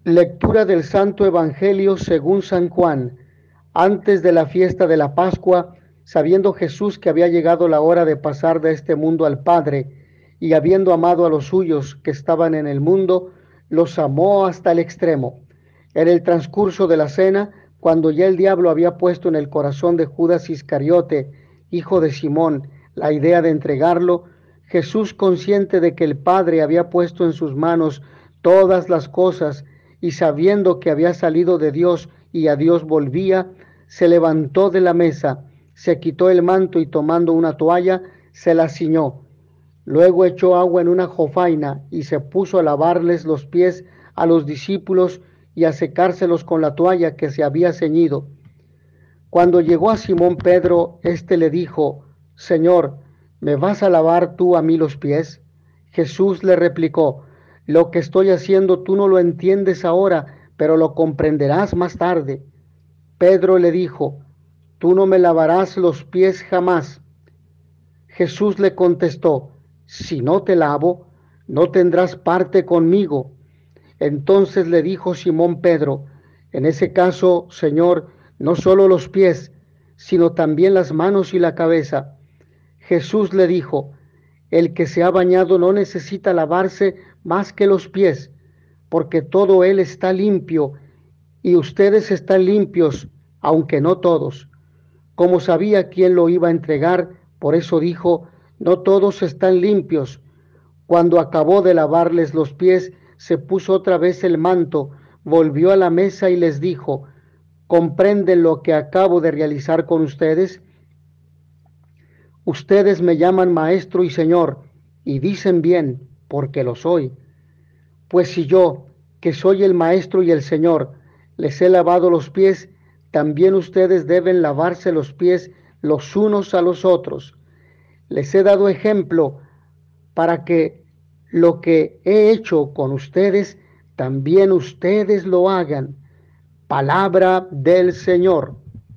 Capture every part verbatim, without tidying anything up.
Lectura del Santo Evangelio según San Juan. Antes de la fiesta de la Pascua, sabiendo Jesús que había llegado la hora de pasar de este mundo al Padre, y habiendo amado a los suyos que estaban en el mundo, los amó hasta el extremo. En el transcurso de la cena, cuando ya el diablo había puesto en el corazón de Judas Iscariote, hijo de Simón, la idea de entregarlo, Jesús, consciente de que el Padre había puesto en sus manos todas las cosas, y sabiendo que había salido de Dios y a Dios volvía, se levantó de la mesa, se quitó el manto y tomando una toalla, se la ciñó. Luego echó agua en una jofaina y se puso a lavarles los pies a los discípulos y a secárselos con la toalla que se había ceñido. Cuando llegó a Simón Pedro, éste le dijo: Señor, ¿me vas a lavar tú a mí los pies? Jesús le replicó: Lo que estoy haciendo tú no lo entiendes ahora, pero lo comprenderás más tarde. Pedro le dijo: Tú no me lavarás los pies jamás. Jesús le contestó: Si no te lavo, no tendrás parte conmigo. Entonces le dijo Simón Pedro: En ese caso, Señor, no solo los pies, sino también las manos y la cabeza. Jesús le dijo: El que se ha bañado no necesita lavarse más que los pies, porque todo él está limpio, y ustedes están limpios, aunque no todos. Como sabía quién lo iba a entregar, por eso dijo: No todos están limpios. Cuando acabó de lavarles los pies, se puso otra vez el manto, volvió a la mesa y les dijo: ¿Comprenden lo que acabo de realizar con ustedes? Ustedes me llaman maestro y señor, y dicen bien, porque lo soy. Pues si yo, que soy el maestro y el señor, les he lavado los pies, también ustedes deben lavarse los pies los unos a los otros. Les he dado ejemplo para que lo que he hecho con ustedes, también ustedes lo hagan. Palabra del Señor.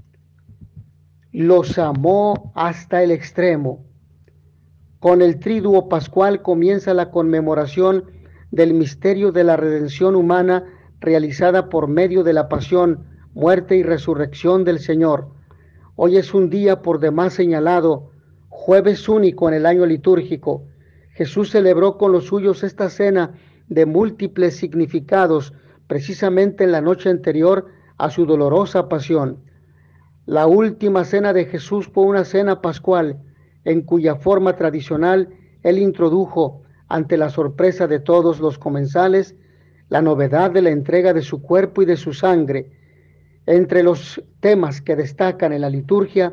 Los amó hasta el extremo. Con el triduo pascual comienza la conmemoración del misterio de la redención humana realizada por medio de la pasión, muerte y resurrección del Señor. Hoy es un día por demás señalado, jueves único en el año litúrgico. Jesús celebró con los suyos esta cena de múltiples significados, precisamente en la noche anterior a su dolorosa pasión. La última cena de Jesús fue una cena pascual, en cuya forma tradicional él introdujo, ante la sorpresa de todos los comensales, la novedad de la entrega de su cuerpo y de su sangre. Entre los temas que destacan en la liturgia,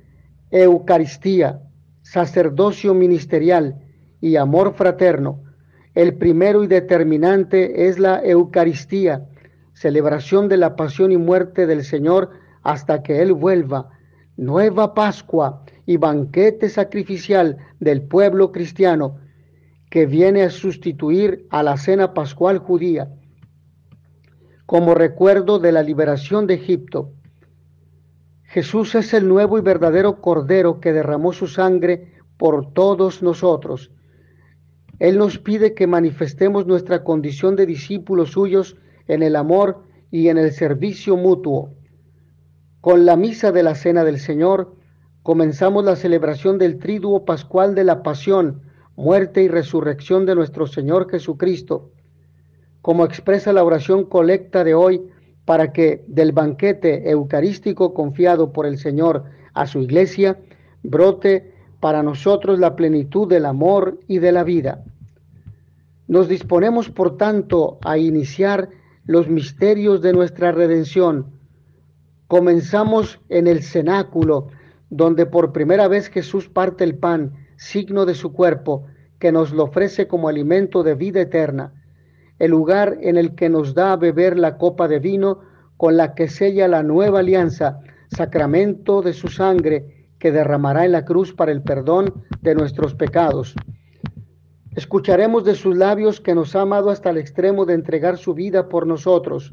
Eucaristía, sacerdocio ministerial y amor fraterno. El primero y determinante es la Eucaristía, celebración de la pasión y muerte del Señor hasta que Él vuelva, nueva Pascua y banquete sacrificial del pueblo cristiano, que viene a sustituir a la cena pascual judía, como recuerdo de la liberación de Egipto. Jesús es el nuevo y verdadero Cordero que derramó su sangre por todos nosotros. Él nos pide que manifestemos nuestra condición de discípulos suyos en el amor y en el servicio mutuo. Con la misa de la Cena del Señor, comenzamos la celebración del triduo pascual de la pasión, muerte y resurrección de nuestro Señor Jesucristo, como expresa la oración colecta de hoy, para que del banquete eucarístico confiado por el Señor a su iglesia, brote para nosotros la plenitud del amor y de la vida. Nos disponemos, por tanto, a iniciar los misterios de nuestra redención. Comenzamos en el cenáculo, donde por primera vez Jesús parte el pan, signo de su cuerpo, que nos lo ofrece como alimento de vida eterna, el lugar en el que nos da a beber la copa de vino con la que sella la nueva alianza, sacramento de su sangre que derramará en la cruz para el perdón de nuestros pecados. Escucharemos de sus labios que nos ha amado hasta el extremo de entregar su vida por nosotros.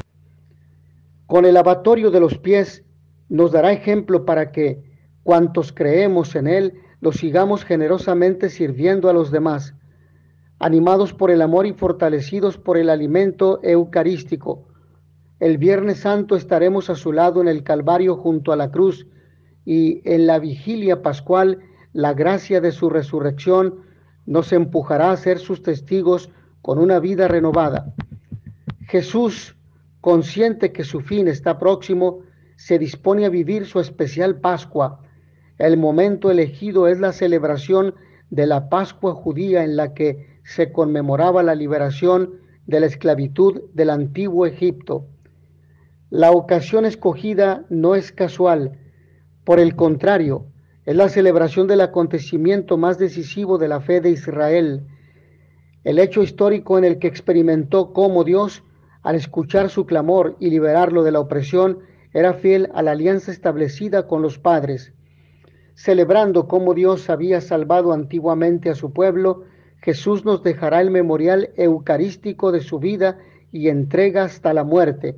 Con el lavatorio de los pies nos dará ejemplo para que, cuantos creemos en Él, lo sigamos generosamente sirviendo a los demás. animados por el amor y fortalecidos por el alimento eucarístico. El Viernes Santo estaremos a su lado en el Calvario junto a la cruz, y en la vigilia pascual la gracia de su resurrección nos empujará a ser sus testigos con una vida renovada. Jesús, consciente que su fin está próximo, se dispone a vivir su especial Pascua. El momento elegido es la celebración de la Pascua judía, en la que se conmemoraba la liberación de la esclavitud del antiguo Egipto. La ocasión escogida no es casual, por el contrario, es la celebración del acontecimiento más decisivo de la fe de Israel, el hecho histórico en el que experimentó cómo Dios, al escuchar su clamor y liberarlo de la opresión, era fiel a la alianza establecida con los padres. Celebrando cómo Dios había salvado antiguamente a su pueblo, Jesús nos dejará el memorial eucarístico de su vida y entrega hasta la muerte.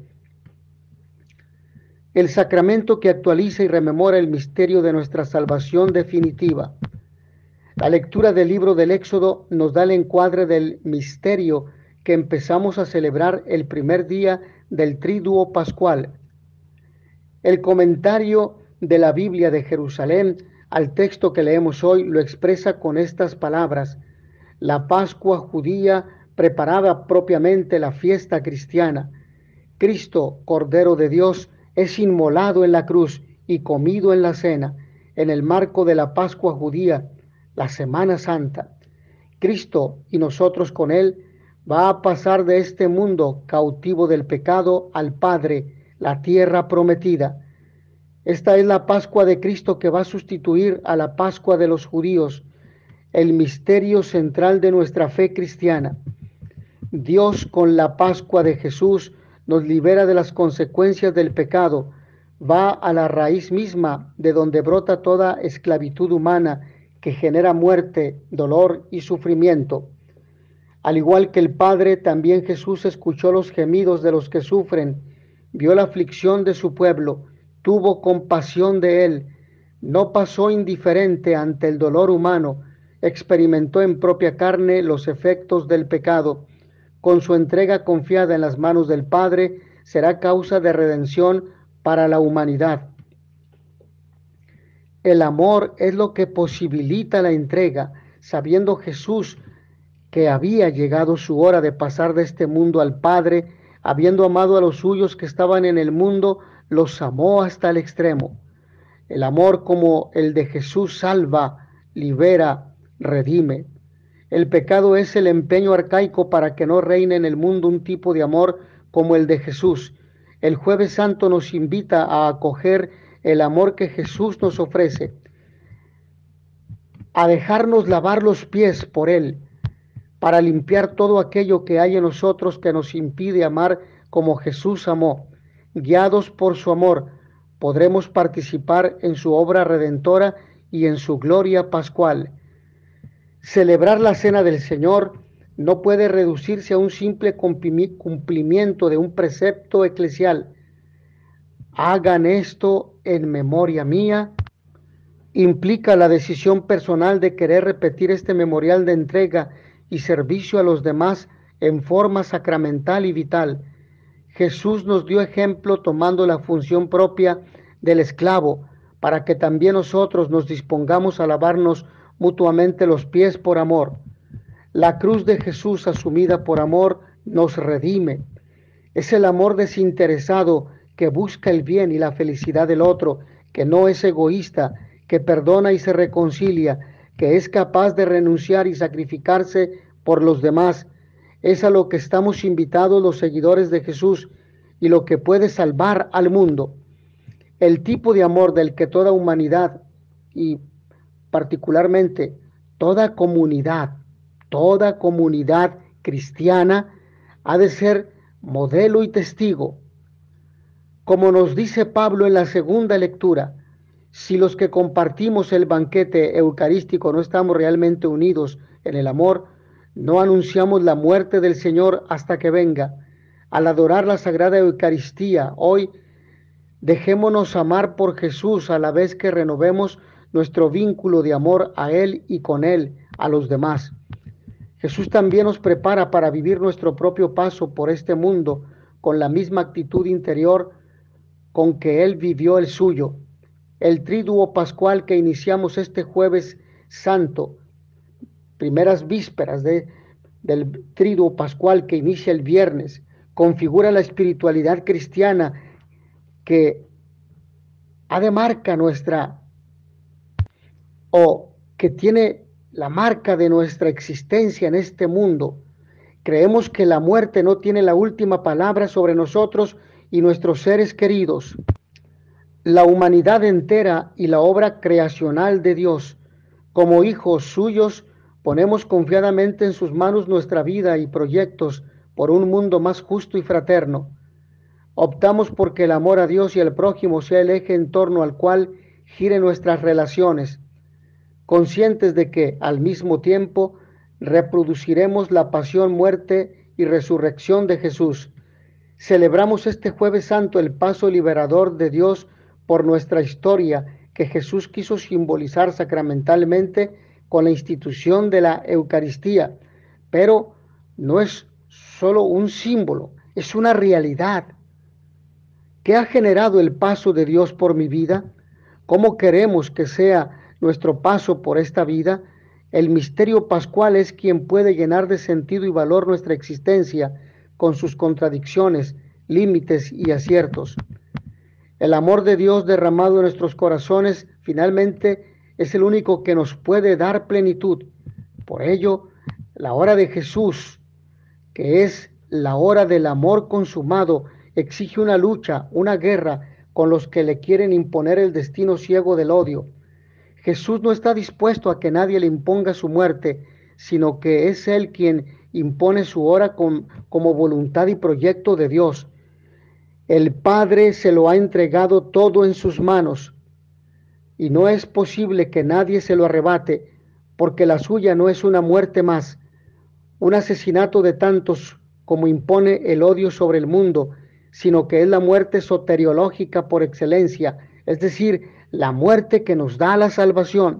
El sacramento que actualiza y rememora el misterio de nuestra salvación definitiva. La lectura del libro del Éxodo nos da el encuadre del misterio que empezamos a celebrar el primer día del Triduo Pascual. El comentario de la Biblia de Jerusalén al texto que leemos hoy lo expresa con estas palabras: la Pascua judía preparaba propiamente la fiesta cristiana. Cristo, Cordero de Dios, es inmolado en la cruz y comido en la cena, en el marco de la Pascua judía, la Semana Santa. Cristo, y nosotros con él, va a pasar de este mundo cautivo del pecado al Padre, la tierra prometida. Esta es la Pascua de Cristo, que va a sustituir a la Pascua de los judíos, el misterio central de nuestra fe cristiana. Dios, con la Pascua de Jesús, nos libera de las consecuencias del pecado, va a la raíz misma de donde brota toda esclavitud humana que genera muerte, dolor y sufrimiento. Al igual que el Padre, también Jesús escuchó los gemidos de los que sufren, vio la aflicción de su pueblo, tuvo compasión de él, no pasó indiferente ante el dolor humano, experimentó en propia carne los efectos del pecado. Con su entrega confiada en las manos del Padre, será causa de redención para la humanidad. El amor es lo que posibilita la entrega. Sabiendo Jesús que había llegado su hora de pasar de este mundo al Padre, habiendo amado a los suyos que estaban en el mundo, los amó hasta el extremo. El amor como el de Jesús salva, libera, redime. El pecado es el empeño arcaico para que no reine en el mundo un tipo de amor como el de Jesús. El Jueves Santo nos invita a acoger el amor que Jesús nos ofrece, a dejarnos lavar los pies por Él, para limpiar todo aquello que hay en nosotros que nos impide amar como Jesús amó. Guiados por su amor, podremos participar en su obra redentora y en su gloria pascual. Celebrar la Cena del Señor no puede reducirse a un simple cumplimiento de un precepto eclesial. Hagan esto en memoria mía. Implica la decisión personal de querer repetir este memorial de entrega y servicio a los demás en forma sacramental y vital. Jesús nos dio ejemplo tomando la función propia del esclavo, para que también nosotros nos dispongamos a lavarnos mutuamente los pies por amor. La cruz de Jesús asumida por amor nos redime. Es el amor desinteresado que busca el bien y la felicidad del otro, que no es egoísta, que perdona y se reconcilia, que es capaz de renunciar y sacrificarse por los demás. Es a lo que estamos invitados los seguidores de Jesús y lo que puede salvar al mundo. El tipo de amor del que toda humanidad y particularmente toda comunidad, toda comunidad cristiana ha de ser modelo y testigo. Como nos dice Pablo en la segunda lectura, si los que compartimos el banquete eucarístico no estamos realmente unidos en el amor, no anunciamos la muerte del Señor hasta que venga. Al adorar la Sagrada Eucaristía hoy, dejémonos amar por Jesús a la vez que renovemos nuestro vínculo de amor a Él y con Él, a los demás. Jesús también nos prepara para vivir nuestro propio paso por este mundo con la misma actitud interior con que Él vivió el suyo. El triduo pascual que iniciamos este jueves santo, primeras vísperas de, del triduo pascual que inicia el viernes, configura la espiritualidad cristiana que ha de marca nuestra, o que tiene la marca de nuestra existencia en este mundo. Creemos que la muerte no tiene la última palabra sobre nosotros y nuestros seres queridos. La humanidad entera y la obra creacional de Dios, como hijos suyos, ponemos confiadamente en sus manos nuestra vida y proyectos por un mundo más justo y fraterno. Optamos porque el amor a Dios y al prójimo sea el eje en torno al cual giren nuestras relaciones, conscientes de que, al mismo tiempo, reproduciremos la pasión, muerte y resurrección de Jesús. Celebramos este Jueves Santo el paso liberador de Dios por nuestra historia, que Jesús quiso simbolizar sacramentalmente con la institución de la Eucaristía, pero no es solo un símbolo, es una realidad. ¿Qué ha generado el paso de Dios por mi vida? ¿Cómo queremos que sea nuestro paso por esta vida? El misterio pascual es quien puede llenar de sentido y valor nuestra existencia con sus contradicciones, límites y aciertos. El amor de Dios derramado en nuestros corazones finalmente es el único que nos puede dar plenitud. Por ello, la hora de Jesús, que es la hora del amor consumado, exige una lucha, una guerra con los que le quieren imponer el destino ciego del odio. Jesús no está dispuesto a que nadie le imponga su muerte, sino que es Él quien impone su hora con, como voluntad y proyecto de Dios. El Padre se lo ha entregado todo en sus manos, y no es posible que nadie se lo arrebate, porque la suya no es una muerte más, un asesinato de tantos como impone el odio sobre el mundo, sino que es la muerte soteriológica por excelencia, es decir, la muerte que nos da la salvación.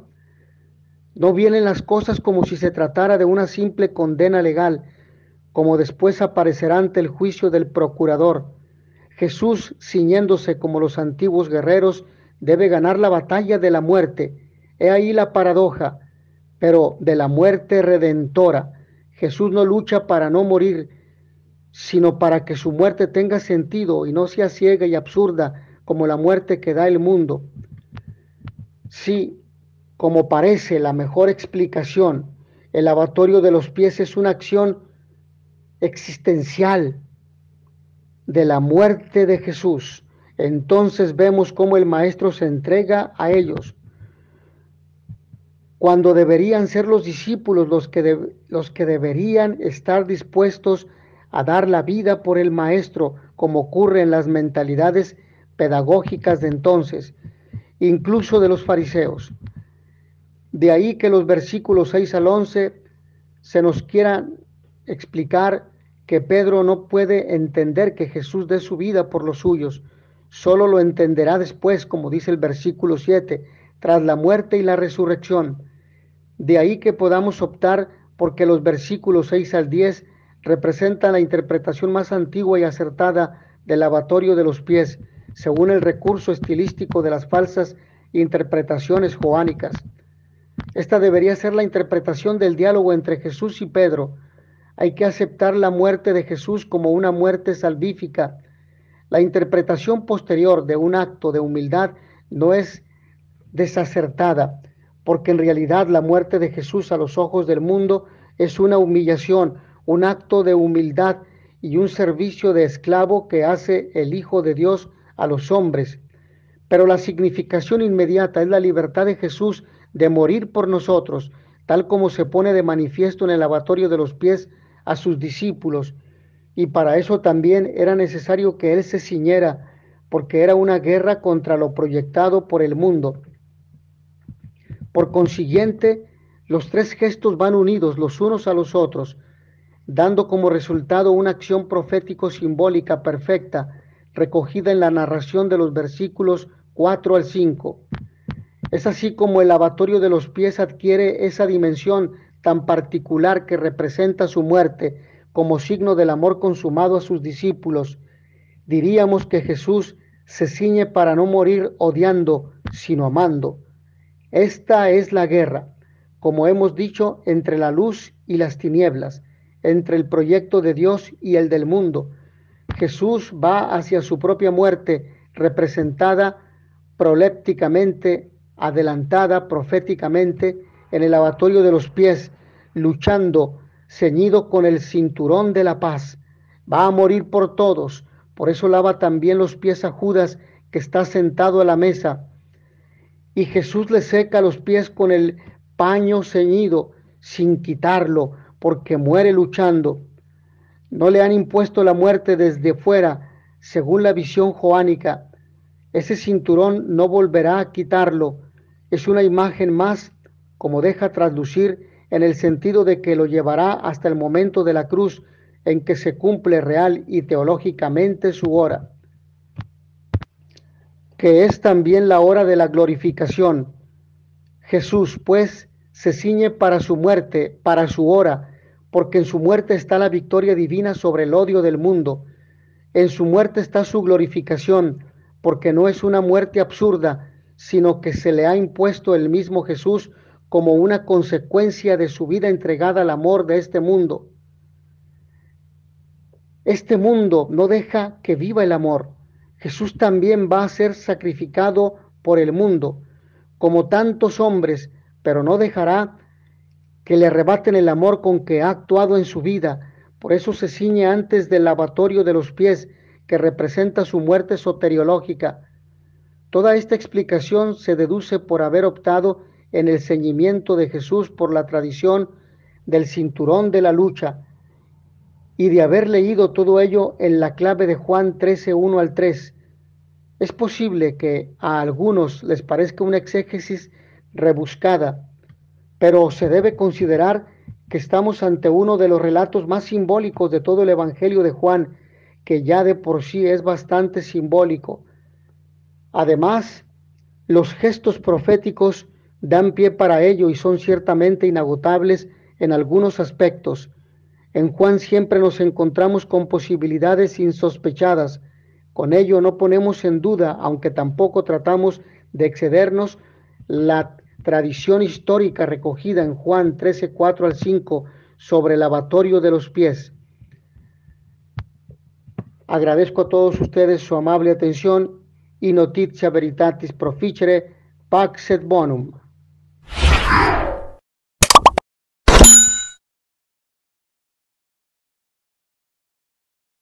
No vienen las cosas como si se tratara de una simple condena legal, como después aparecerá ante el juicio del procurador. Jesús, ciñéndose como los antiguos guerreros, debe ganar la batalla de la muerte. He ahí la paradoja, pero de la muerte redentora. Jesús no lucha para no morir, sino para que su muerte tenga sentido y no sea ciega y absurda como la muerte que da el mundo. Sí, como parece la mejor explicación, el lavatorio de los pies es una acción existencial de la muerte de Jesús. Entonces vemos cómo el Maestro se entrega a ellos, cuando deberían ser los discípulos los que, de, los que deberían estar dispuestos a dar la vida por el Maestro, como ocurre en las mentalidades pedagógicas de entonces, incluso de los fariseos. De ahí que los versículos seis al once se nos quieran explicar que Pedro no puede entender que Jesús dé su vida por los suyos, solo lo entenderá después, como dice el versículo siete, tras la muerte y la resurrección. De ahí que podamos optar porque los versículos seis al diez representan la interpretación más antigua y acertada del lavatorio de los pies, según el recurso estilístico de las falsas interpretaciones joánicas. Esta debería ser la interpretación del diálogo entre Jesús y Pedro. Hay que aceptar la muerte de Jesús como una muerte salvífica. La interpretación posterior de un acto de humildad no es desacertada, porque en realidad la muerte de Jesús a los ojos del mundo es una humillación, un acto de humildad y un servicio de esclavo que hace el Hijo de Dios a los hombres. Pero la significación inmediata es la libertad de Jesús de morir por nosotros, tal como se pone de manifiesto en el lavatorio de los pies a sus discípulos, y para eso también era necesario que Él se ciñera, porque era una guerra contra lo proyectado por el mundo. Por consiguiente, los tres gestos van unidos los unos a los otros, dando como resultado una acción profético-simbólica perfecta, recogida en la narración de los versículos cuatro al cinco. Es así como el lavatorio de los pies adquiere esa dimensión tan particular que representa su muerte como signo del amor consumado a sus discípulos, diríamos que Jesús se ciñe para no morir odiando, sino amando. Esta es la guerra, como hemos dicho, entre la luz y las tinieblas, entre el proyecto de Dios y el del mundo. Jesús va hacia su propia muerte, representada prolépticamente, adelantada proféticamente en el lavatorio de los pies, luchando, ceñido con el cinturón de la paz. Va a morir por todos, por eso lava también los pies a Judas, que está sentado a la mesa. Y Jesús le seca los pies con el paño ceñido, sin quitarlo, porque muere luchando. No le han impuesto la muerte desde fuera, según la visión joánica. Ese cinturón no volverá a quitarlo. Es una imagen más, como deja traslucir, en el sentido de que lo llevará hasta el momento de la cruz, en que se cumple real y teológicamente su hora, que es también la hora de la glorificación. Jesús, pues, se ciñe para su muerte, para su hora, porque en su muerte está la victoria divina sobre el odio del mundo. En su muerte está su glorificación, porque no es una muerte absurda, sino que se le ha impuesto el mismo Jesús como una consecuencia de su vida entregada al amor de este mundo. Este mundo no deja que viva el amor. Jesús también va a ser sacrificado por el mundo, como tantos hombres, pero no dejará que le arrebaten el amor con que ha actuado en su vida. Por eso se ciñe antes del lavatorio de los pies, que representa su muerte soteriológica. Toda esta explicación se deduce por haber optado en el ceñimiento de Jesús por la tradición del cinturón de la lucha, y de haber leído todo ello en la clave de Juan trece, uno al tres. Es posible que a algunos les parezca una exégesis rebuscada, pero se debe considerar que estamos ante uno de los relatos más simbólicos de todo el Evangelio de Juan, que ya de por sí es bastante simbólico. Además, los gestos proféticos dan pie para ello y son ciertamente inagotables en algunos aspectos. En Juan siempre nos encontramos con posibilidades insospechadas. Con ello no ponemos en duda, aunque tampoco tratamos de excedernos, la tradición histórica recogida en Juan trece, cuatro al cinco sobre el lavatorio de los pies. Agradezco a todos ustedes su amable atención y notitia veritatis proficere, pax et bonum.